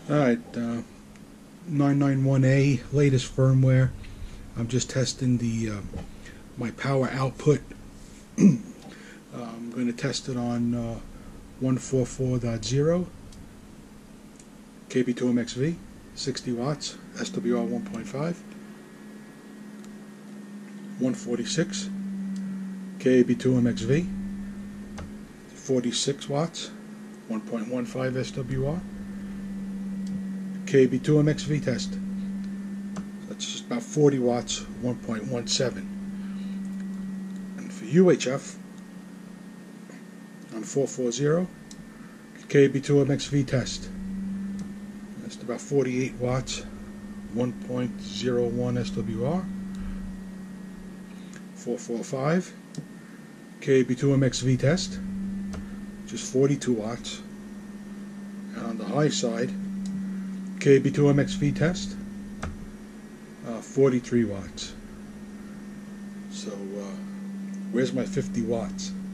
Alright, 991A, latest firmware. I'm just testing the my power output. I'm going to test it on 144.0 KB2MXV, 60 watts, SWR 1.5, 146 KB2MXV, 46 watts, 1.15 SWR. KB2MXV test. So that's just about 40 watts, 1.17. And for UHF on 440, KB2MXV test. That's about 48 watts, 1.01 SWR. 445, KB2MXV test, just 42 watts. And on the high side, KB2MXV test, 43 watts. So where's my 50 watts?